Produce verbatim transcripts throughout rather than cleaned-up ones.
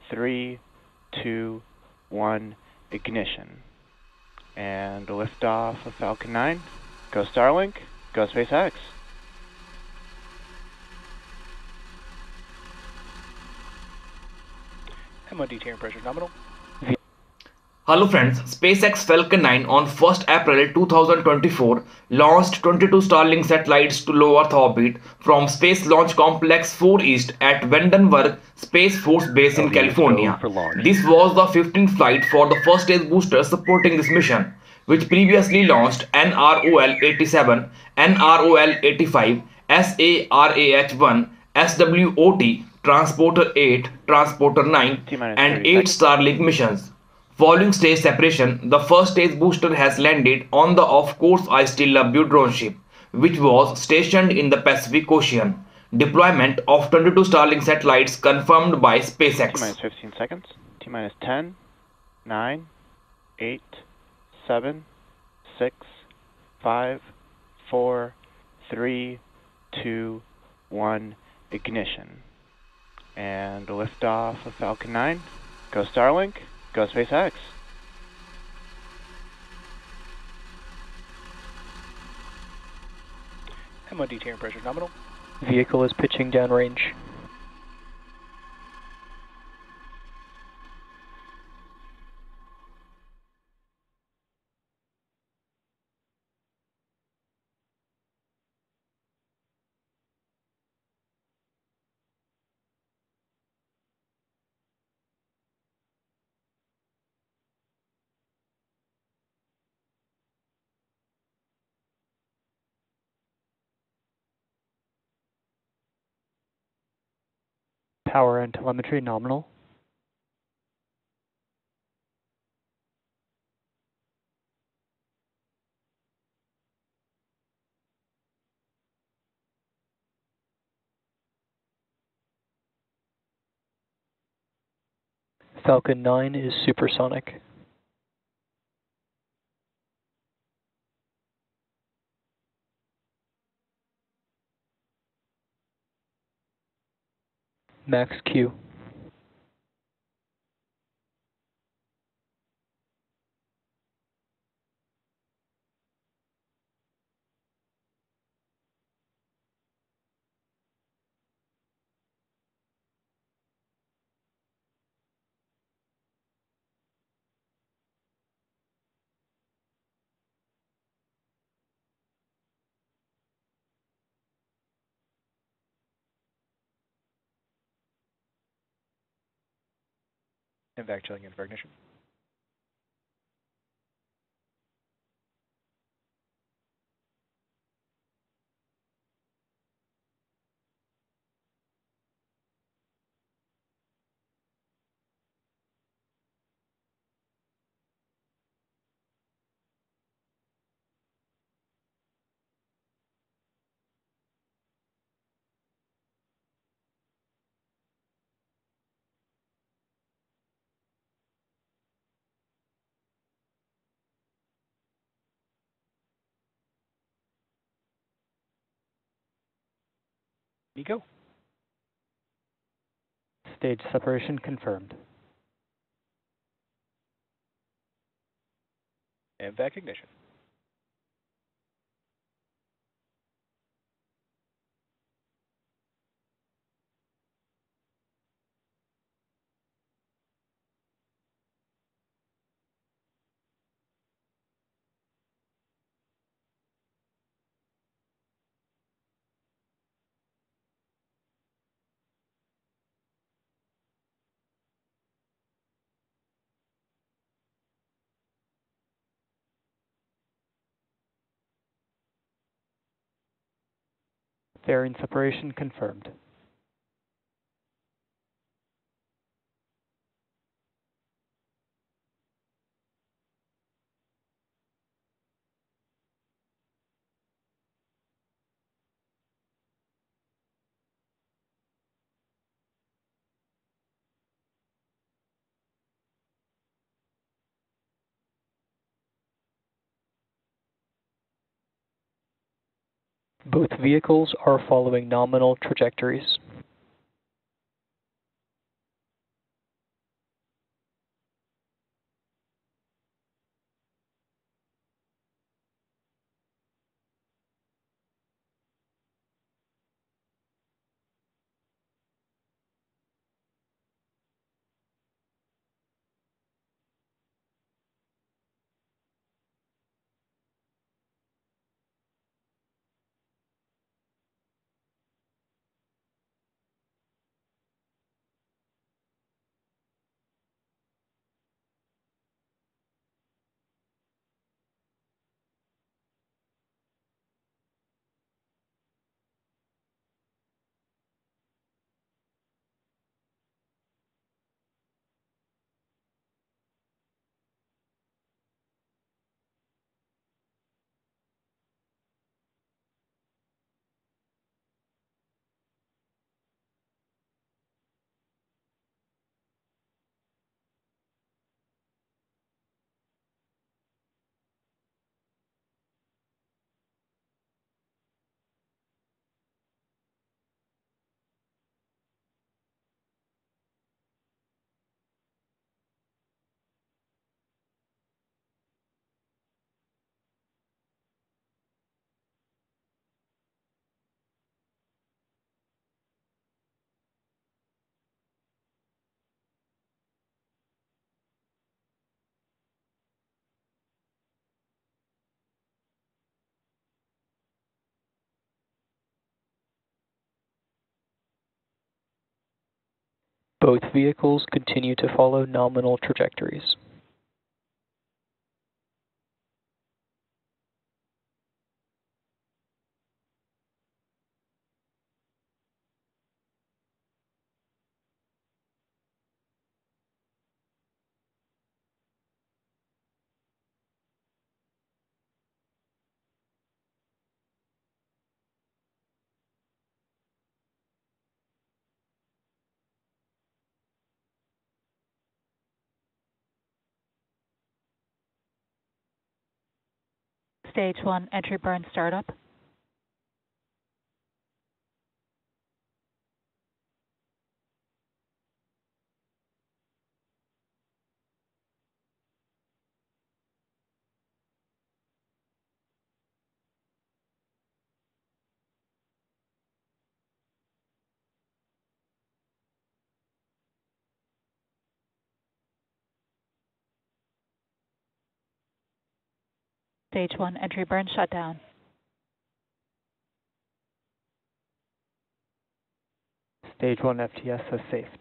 three, two, one, ignition. And liftoff of Falcon nine. Go Starlink, go SpaceX. M O D T pressure nominal. Hello friends, SpaceX Falcon nine on first April two thousand twenty-four launched twenty-two Starlink satellites to low Earth orbit from Space Launch Complex four East at Vandenberg Space Force Base in California. This was the fifteenth flight for the first stage booster supporting this mission, which previously launched N R O L eighty-seven, N R O L eighty-five, S A R A H one, S W O T, Transporter eight, Transporter nine, and eight Starlink missions. Following stage separation, the first stage booster has landed on the Of Course I Still Love You drone ship, which was stationed in the Pacific Ocean. Deployment of twenty-two Starlink satellites confirmed by SpaceX. T minus fifteen seconds. T minus ten, nine, eight, seven, six, five, four, three, two, one, ignition. And liftoff of Falcon nine. Go Starlink. Go SpaceX. M O D T pressure nominal. Vehicle is pitching downrange. Power and telemetry nominal. Falcon nine is supersonic. Max Q. And back chilling in for ignition. Go. Stage separation confirmed. And back ignition. Fairing separation confirmed. Both vehicles are following nominal trajectories. Both vehicles continue to follow nominal trajectories. Stage one, entry burn startup. Stage one, entry burn shutdown. Stage one F T S has safed.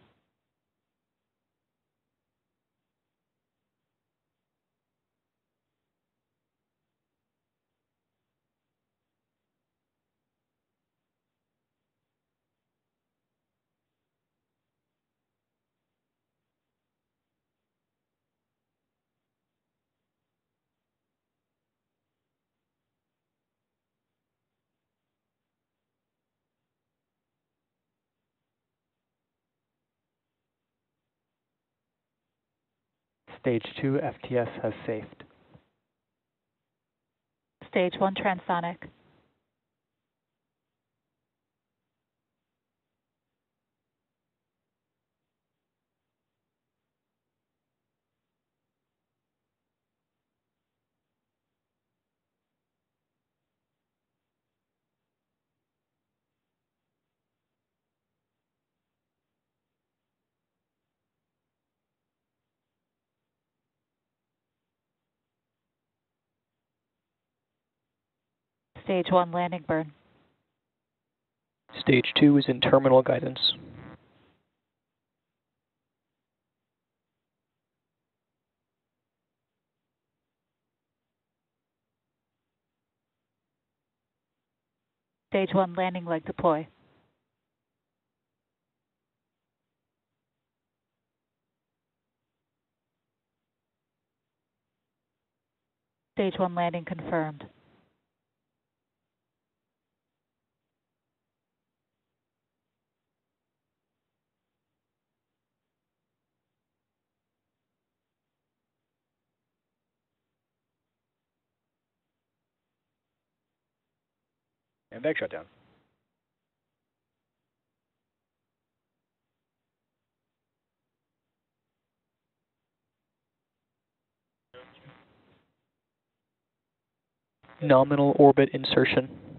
Stage two F T S has safed. Stage one, transonic. Stage one, landing burn. Stage two is in terminal guidance. Stage one, landing leg deploy. Stage one, landing confirmed. And vac shutdown. Nominal orbit insertion.